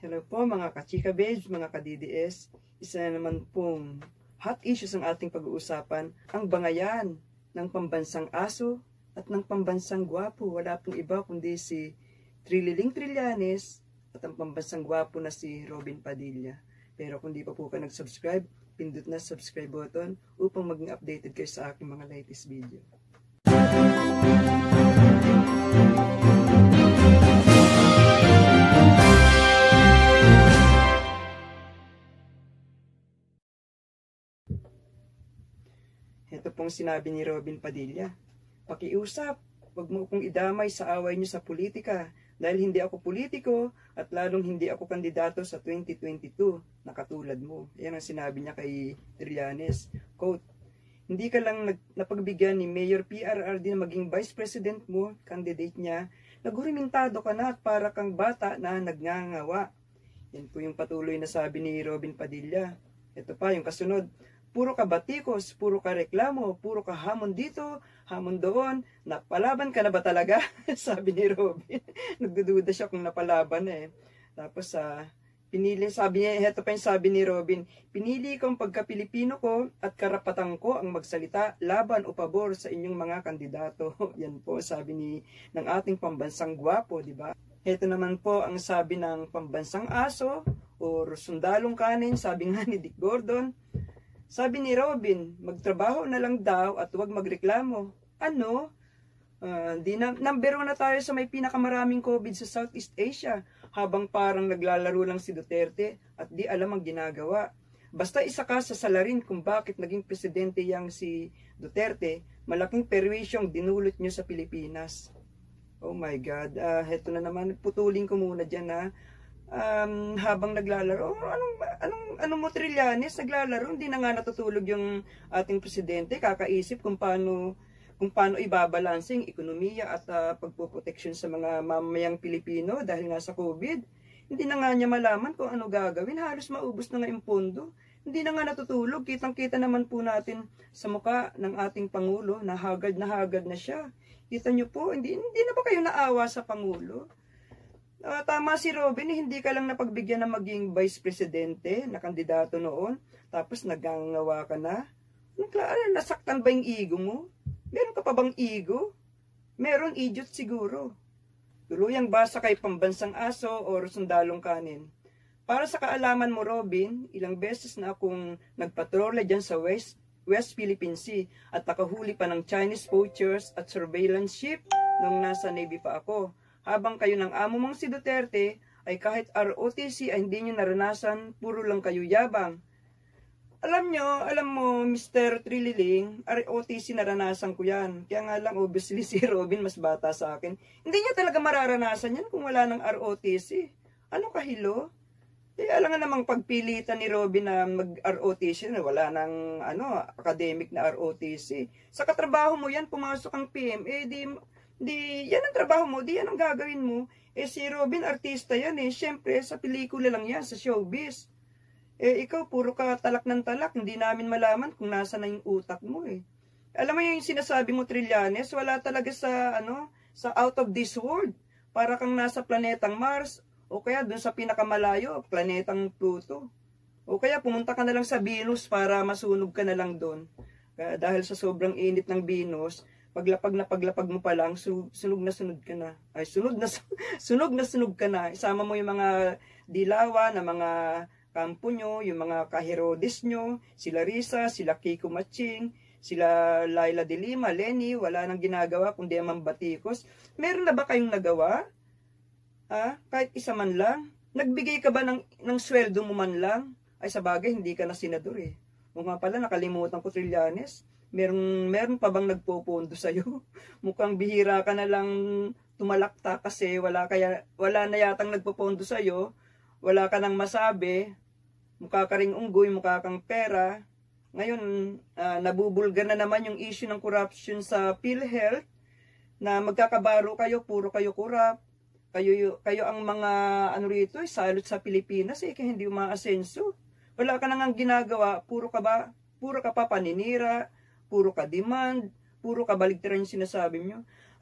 Hello po mga ka-chika babes, mga ka-DDS. Isa na naman pong hot issues ang ating pag-uusapan, ang bangayan ng pambansang aso at ng pambansang gwapo. Wala pong iba kundi si Trililing Trillanes at ang pambansang gwapo na si Robin Padilla. Pero kung di pa po kayo nag-subscribe, pindot na subscribe button upang maging updated kayo sa aking mga latest video. Ito pong sinabi ni Robin Padilla. Pakiusap, wag mo kong idamay sa away niyo sa politika dahil hindi ako politiko at lalong hindi ako kandidato sa 2022 na katulad mo. Yan ang sinabi niya kay Trillanes. Quote, hindi ka lang napagbigyan ni Mayor PRRD na maging Vice President mo, candidate niya, naghurimintado ka na at para kang bata na nagngangawa. Yan po yung patuloy na sabi ni Robin Padilla. Ito pa yung kasunod. Puro ka batikos, puro ka reklamo, puro ka hamon dito, hamon doon. Napalaban ka na ba talaga? Sabi ni Robin. Nagdududa siya kung napalaban eh. Tapos sabi niya, ito pa yung sabi ni Robin, pinili ko ang pagka-Pilipino ko at karapatan ko ang magsalita laban o pabor sa inyong mga kandidato. Yan po sabi ng ating pambansang gwapo, di ba? Ito naman po ang sabi ng pambansang aso o sundalong kanin, sabi nga ni Dick Gordon. Sabi ni Robin, magtrabaho na lang daw at huwag magreklamo. Ano? Number 1 na tayo sa may pinakamaraming COVID sa Southeast Asia, habang parang naglalaro lang si Duterte at di alam ang ginagawa. Basta isa ka sa salarin kung bakit naging presidente yang si Duterte, malaking perwisyong dinulot nyo sa Pilipinas. Oh my God, heto na naman, putulin ko muna dyan na. Habang naglalaro, anong mo Trillanes, naglalaro, hindi na nga natutulog yung ating presidente, kakaisip kung paano ibabalanse yung ekonomiya at pagpoproteksyon sa mga mamamayang Pilipino dahil nga sa COVID. Hindi na nga niya malaman kung ano gagawin, halos maubos na nga yung pondo. Hindi na nga natutulog, kitang-kita naman po natin sa muka ng ating Pangulo na hagad na siya. Kita nyo po, hindi na ba kayo naawa sa Pangulo? Tama si Robin, hindi ka lang napagbigyan na maging vice presidente na kandidato noon, tapos nagangawa ka na. Nasaktan ba yung ego mo? Meron ka pa bang ego? Meron, idiot siguro. Tuluyang basa kay pambansang aso o sundalong kanin. Para sa kaalaman mo Robin, ilang beses na akong nagpatrole dyan sa West Philippine Sea at nakahuli pa ng Chinese poachers at surveillance ship nung nasa Navy pa ako. Habang kayo ng amo mong si Duterte ay kahit ROTC ay hindi nyo naranasan, puro lang kayo yabang. Alam mo Mr. Trililing, ROTC naranasan ko yan. Kaya nga lang obviously si Robin mas bata sa akin. Hindi niya talaga mararanasan yan kung wala ng ROTC. Ano kahilo? Alam nga namang pagpilitan ni Robin na mag-ROTC na wala ng academic na ROTC. Sa katrabaho mo yan, pumasok ang PMA, di yan ang trabaho mo, di yan ang gagawin mo. Si Robin, artista yan Siyempre, sa pelikula lang yan, sa showbiz. Ikaw, puro ka talak ng talak, hindi namin malaman kung nasa na yung utak mo Alam mo yung sinasabi mo, Trillanes, wala talaga sa out of this world. Para kang nasa planetang Mars, o kaya dun sa pinakamalayo, planetang Pluto. O kaya pumunta ka na lang sa Venus para masunog ka na lang doon. Dahil sa sobrang init ng Venus, paglapag mo pa lang, sunog na sunog ka na. Ay, sunog na sunog ka na. Isama mo yung mga dilawa na mga kampo nyo, yung mga kaherodes nyo, sila Risa, sila Kiko Matching, sila Laila de Lima, Lenny, wala nang ginagawa kundi ang batikos. Meron na ba kayong nagawa? Kahit isa man lang? Nagbigay ka ba ng sweldo mo man lang? Ay, sa bagay, hindi ka na senador O nga pala, nakalimutan ko Trillanes. Meron pa bang nagpopondo sa'yo? Mukhang bihira ka na lang tumalakta kasi wala na yatang nagpopondo sa'yo. Wala ka nang masabi. Mukha ka ring unggoy, mukha kang pera. Ngayon, nabubulgar na naman yung issue ng corruption sa PhilHealth na magkakabaro kayo, puro kayo corrupt. Kayo ang mga rito, salot sa Pilipinas kaya hindi umaasenso. Wala ka nang ginagawa, puro ka pa paninira, puro ka demand, puro ka baligtaran yung sinasabi nyo.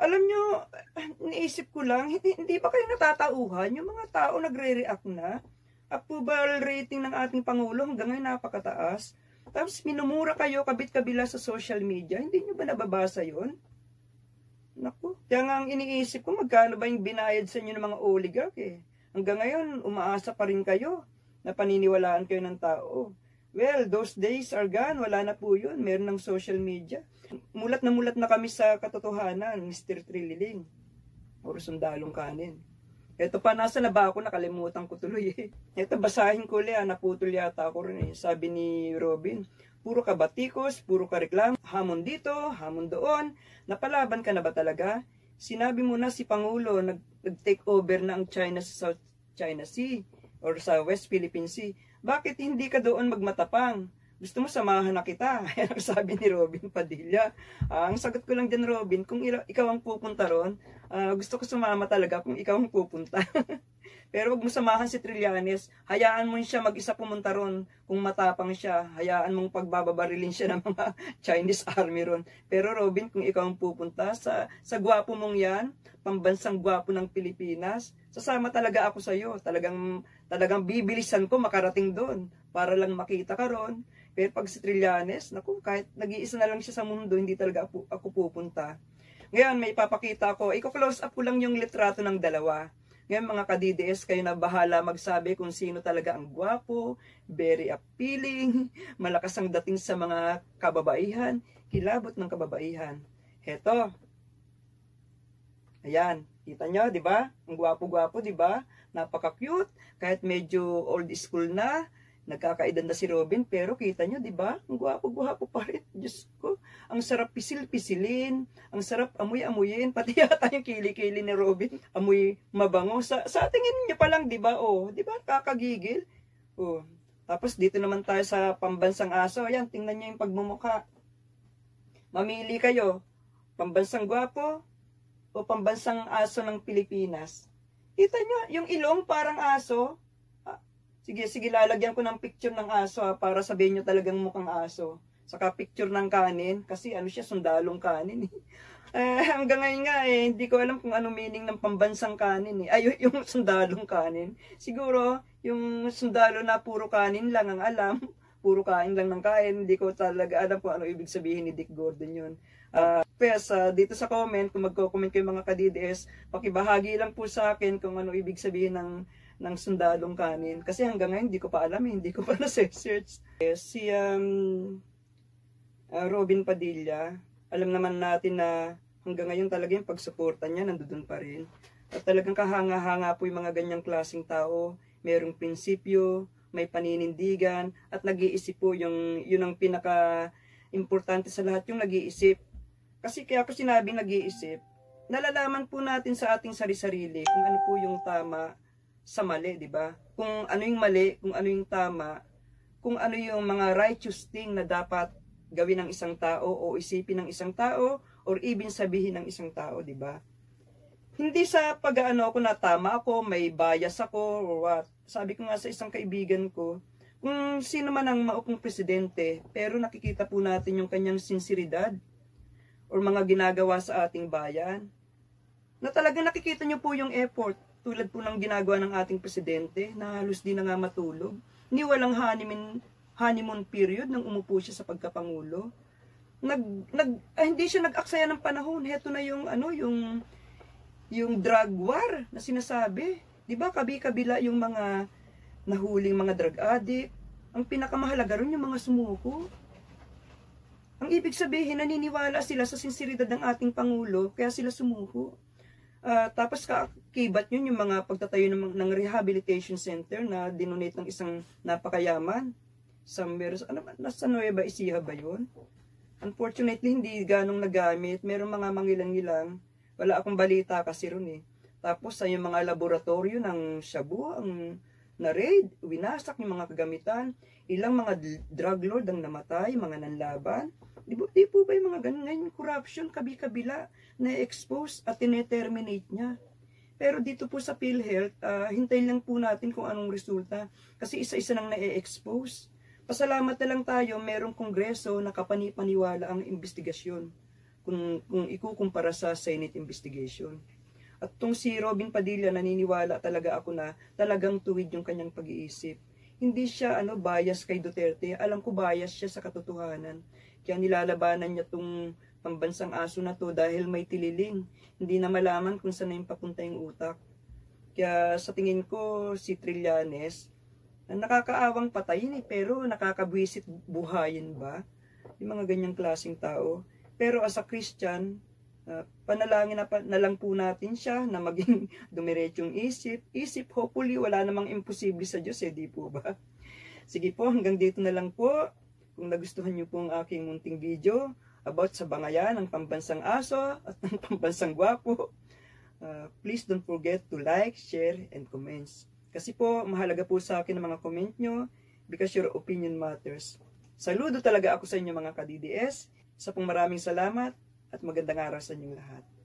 Alam nyo, naisip ko lang, hindi ba kayo natatauhan? Yung mga tao nagre-react na. Approval rating ng ating Pangulo hanggang ngayon napakataas. Tapos minumura kayo kabit-kabila sa social media. Hindi nyo ba nababasa yon? Naku, kaya nga ang iniisip ko, magkano ba yung binayad sa inyo ng mga oligarch eh. Hanggang ngayon, umaasa pa rin kayo na paniniwalaan kayo ng tao. Well, those days are gone. Wala na po yun. Meron ng social media. Mulat na kami sa katotohanan, Mr. Trililing. Or sundalong kanin. Ito pa, nasa na ba ako? Nakalimutan ko tuloy eh. Ito, basahin ko ulit. Naputol yata ako rin eh. Sabi ni Robin, puro ka batikos, puro ka reklamo, hamon dito, hamon doon. Napalaban ka na ba talaga? Sinabi mo na si Pangulo nag-take over na ang China sa South China Sea or sa West Philippine Sea. Bakit hindi ka doon magmatapang? Gusto mo samahan na kita? Sabi ni Robin Padilla. Ang sagot ko lang dyan, Robin, kung ikaw ang pupunta ron, gusto ko sumama talaga kung ikaw ang pupunta. Pero wag mo samahan si Trillanes. Hayaan mo siya mag-isa pumunta ron. Kung matapang siya, hayaan mong pagbababarilin siya ng mga Chinese army ron. Pero Robin, kung ikaw ang pupunta sa gwapo mong yan, pambansang gwapo ng Pilipinas, sasama talaga ako sa iyo. Talagang bibilisan ko makarating doon para lang makita ka ron. Pero pag si Trillanes, naku, kahit nag-iisa na lang siya sa mundo, hindi talaga ako pupunta. Ngayon, may ipapakita ko. Iko-close up ko lang yung litrato ng dalawa. Ngayon, mga ka-DDS, kayo na bahala magsabi kung sino talaga ang gwapo, very appealing, malakas ang dating sa mga kababaihan, kilabot ng kababaihan. Heto. Ayan, kita nyo, di ba? Ang gwapo-gwapo, di ba? Napaka-cute, kahit medyo old school na, nagkakaedad na si Robin, pero kita nyo, di ba? Ang gwapo-gwapo pa rin. Diyos ko, ang sarap pisil-pisilin, ang sarap amoy-amoyin, pati yata yung kili-kili ni Robin, amoy mabango. Sa tingin nyo pa lang, di ba? Oh, di ba? Kakagigil. Oh. Tapos dito naman tayo sa pambansang aso. Ayan, tingnan nyo yung pagmumukha. Mamili kayo, pambansang gwapo o pambansang aso ng Pilipinas. Kita nyo, yung ilong parang aso. Sige, lalagyan ko ng picture ng aso para sabihin nyo talagang mukhang aso. Saka picture ng kanin, kasi ano siya, sundalong kanin. Hanggang ngayon nga hindi ko alam kung anong meaning ng pambansang kanin. Ay, yung sundalong kanin. Siguro, yung sundalo na puro kanin lang ang alam. Puro kain lang ng kain. Hindi ko talaga alam kung ano ibig sabihin ni Dick Gordon yun. Dito sa comment, kung magko-comment kayo mga ka-DDS, pakibahagi lang po sa akin kung ano ibig sabihin ng sundalong kanin. Kasi hanggang ngayon, hindi ko pa alam, hindi ko pa na-search. Si Robin Padilla, alam naman natin na hanggang ngayon talaga yung pagsuporta niya, nandoon pa rin. At talagang kahanga-hanga po yung mga ganyang klaseng tao. Merong prinsipyo, may paninindigan, at nag-iisip po yun ang pinaka-importante sa lahat, yung nag-iisip. Kasi kaya ko sinabing nag-iisip, nalalaman po natin sa ating sarili-sarili kung ano po yung tama sa mali, di ba? Kung ano yung mali, kung ano yung tama, kung ano yung mga righteous thing na dapat gawin ng isang tao o isipin ng isang tao or even sabihin ng isang tao, di ba? Hindi sa pag-aano ako na tama ako, may bias ako or what. Sabi ko nga sa isang kaibigan ko, kung sino man ang maupong presidente, pero nakikita po natin yung kanyang sinseridad or mga ginagawa sa ating bayan, na talagang nakikita nyo po yung effort. Tulad po ng ginagawa ng ating presidente, na halos di na nga matulog. Ni walang honeymoon period nang umupo siya sa pagkapangulo. Hindi siya nag-aksaya ng panahon. Heto na yung drug war na sinasabi. Di ba kabi-kabila yung mga nahuling mga drug addict. Ang pinakamahalaga ron yung mga sumuko. Ang ibig sabihin, naniniwala sila sa sinseridad ng ating Pangulo, kaya sila sumuko. Tapos kakibat yun yung mga pagtatayo ng rehabilitation center na dinonate ng isang napakayaman. Nasa Nueva Ecija ba yun? Unfortunately, hindi ganong nagamit. Merong mga mangilang-ilang. Wala akong balita kasi ron eh. Tapos yung mga laboratorio ng Shabu, ang na-raid, winasak yung mga kagamitan. Ilang mga drug lord ang namatay, mga nanlaban. Di po ba yung mga ganun? Ngayon, corruption, kabi-kabila, na-expose at tineterminate niya. Pero dito po sa PhilHealth, hintayin lang po natin kung anong resulta. Kasi isa-isa nang na-expose. Pasalamat na lang tayo, merong kongreso na kapani-paniwala ang investigasyon. kung ikukumpara sa Senate investigation. At tong si Robin Padilla, naniniwala talaga ako na talagang tuwid yung kanyang pag-iisip. Hindi siya bias kay Duterte. Alam ko bias siya sa katotohanan. Kaya nilalabanan niya tong pambansang aso na to dahil may tililing. Hindi na malaman kung saan na yung papunta yung utak. Kaya sa tingin ko si Trillanes, nakakaawang patayin pero nakakabwisit buhayin ba? Yung mga ganyang klaseng tao. Pero as a Christian, panalangin na lang po natin siya na maging dumiretsong isip. Hopefully, wala namang imposible sa Diyos, di po ba? Sige po, hanggang dito na lang po. Kung nagustuhan niyo po ang aking munting video about sa bangayan ng pambansang aso at ng pambansang gwapo, please don't forget to like, share, and comments. Kasi po, mahalaga po sa akin ang mga comment nyo because your opinion matters. Saludo talaga ako sa inyo mga ka-DDS. Sa pong maraming salamat at magandang araw sa inyong lahat.